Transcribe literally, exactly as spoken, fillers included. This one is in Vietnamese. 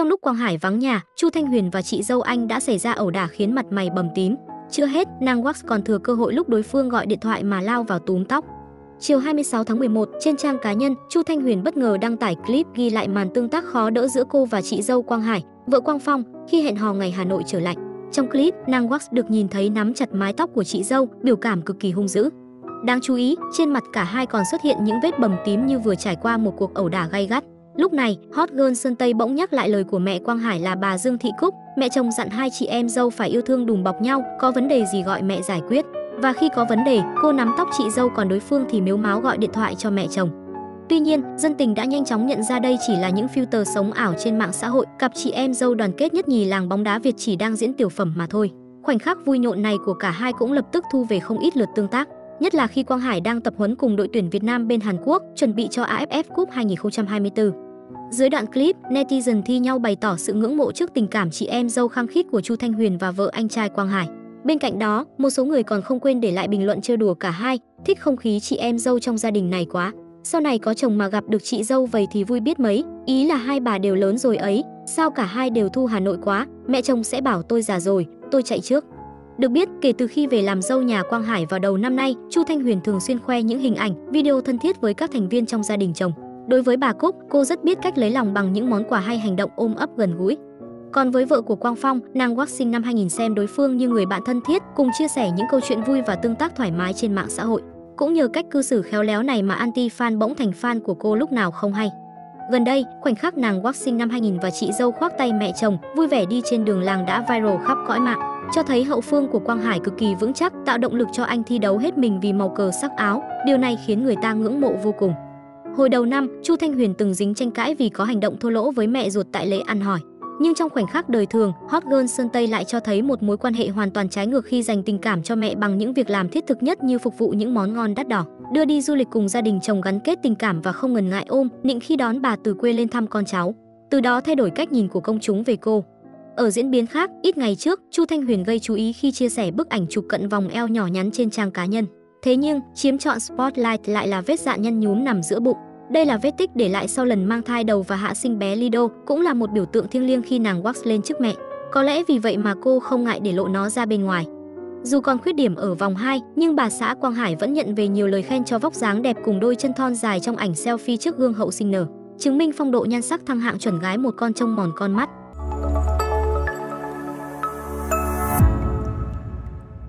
Trong lúc Quang Hải vắng nhà, Chu Thanh Huyền và chị dâu anh đã xảy ra ẩu đả khiến mặt mày bầm tím. Chưa hết, nàng Wax còn thừa cơ hội lúc đối phương gọi điện thoại mà lao vào túm tóc. Chiều hai mươi sáu tháng mười một, trên trang cá nhân, Chu Thanh Huyền bất ngờ đăng tải clip ghi lại màn tương tác khó đỡ giữa cô và chị dâu Quang Hải, vợ Quang Phong, khi hẹn hò ngày Hà Nội trở lạnh. Trong clip, nàng Wax được nhìn thấy nắm chặt mái tóc của chị dâu, biểu cảm cực kỳ hung dữ. Đáng chú ý, trên mặt cả hai còn xuất hiện những vết bầm tím như vừa trải qua một cuộc ẩu đả gay gắt. Lúc này, hot girl Sơn Tây bỗng nhắc lại lời của mẹ Quang Hải là bà Dương Thị Cúc, mẹ chồng dặn hai chị em dâu phải yêu thương đùm bọc nhau, có vấn đề gì gọi mẹ giải quyết. Và khi có vấn đề, cô nắm tóc chị dâu còn đối phương thì mếu máo gọi điện thoại cho mẹ chồng. Tuy nhiên, dân tình đã nhanh chóng nhận ra đây chỉ là những filter sống ảo trên mạng xã hội, cặp chị em dâu đoàn kết nhất nhì làng bóng đá Việt chỉ đang diễn tiểu phẩm mà thôi. Khoảnh khắc vui nhộn này của cả hai cũng lập tức thu về không ít lượt tương tác, nhất là khi Quang Hải đang tập huấn cùng đội tuyển Việt Nam bên Hàn Quốc, chuẩn bị cho a ép ép Cup hai không hai tư. Dưới đoạn clip, netizen thi nhau bày tỏ sự ngưỡng mộ trước tình cảm chị em dâu khăng khít của Chu Thanh Huyền và vợ anh trai Quang Hải. Bên cạnh đó, một số người còn không quên để lại bình luận trêu đùa cả hai, thích không khí chị em dâu trong gia đình này quá. Sau này có chồng mà gặp được chị dâu vậy thì vui biết mấy, ý là hai bà đều lớn rồi ấy, sao cả hai đều thu Hà Nội quá, mẹ chồng sẽ bảo tôi già rồi, tôi chạy trước. Được biết, kể từ khi về làm dâu nhà Quang Hải vào đầu năm nay, Chu Thanh Huyền thường xuyên khoe những hình ảnh, video thân thiết với các thành viên trong gia đình chồng. Đối với bà Cúc, cô rất biết cách lấy lòng bằng những món quà hay hành động ôm ấp gần gũi. Còn với vợ của Quang Phong, nàng Wax sinh năm hai nghìn xem đối phương như người bạn thân thiết, cùng chia sẻ những câu chuyện vui và tương tác thoải mái trên mạng xã hội. Cũng nhờ cách cư xử khéo léo này mà anti-fan bỗng thành fan của cô lúc nào không hay. Gần đây, khoảnh khắc nàng Wax sinh năm hai nghìn và chị dâu khoác tay mẹ chồng, vui vẻ đi trên đường làng đã viral khắp cõi mạng, cho thấy hậu phương của Quang Hải cực kỳ vững chắc, tạo động lực cho anh thi đấu hết mình vì màu cờ sắc áo. Điều này khiến người ta ngưỡng mộ vô cùng. Hồi đầu năm, Chu Thanh Huyền từng dính tranh cãi vì có hành động thô lỗ với mẹ ruột tại lễ ăn hỏi. Nhưng trong khoảnh khắc đời thường, hot girl Sơn Tây lại cho thấy một mối quan hệ hoàn toàn trái ngược khi dành tình cảm cho mẹ bằng những việc làm thiết thực nhất như phục vụ những món ngon đắt đỏ, đưa đi du lịch cùng gia đình chồng gắn kết tình cảm và không ngần ngại ôm, nịnh khi đón bà từ quê lên thăm con cháu. Từ đó thay đổi cách nhìn của công chúng về cô. Ở diễn biến khác, ít ngày trước, Chu Thanh Huyền gây chú ý khi chia sẻ bức ảnh chụp cận vòng eo nhỏ nhắn trên trang cá nhân. Thế nhưng, chiếm trọn spotlight lại là vết dạn nhăn nhúm nằm giữa bụng. Đây là vết tích để lại sau lần mang thai đầu và hạ sinh bé Lido, cũng là một biểu tượng thiêng liêng khi nàng Wax lên trước mẹ. Có lẽ vì vậy mà cô không ngại để lộ nó ra bên ngoài. Dù còn khuyết điểm ở vòng hai, nhưng bà xã Quang Hải vẫn nhận về nhiều lời khen cho vóc dáng đẹp cùng đôi chân thon dài trong ảnh selfie trước gương hậu sinh nở, chứng minh phong độ nhan sắc thăng hạng chuẩn gái một con trông mòn con mắt.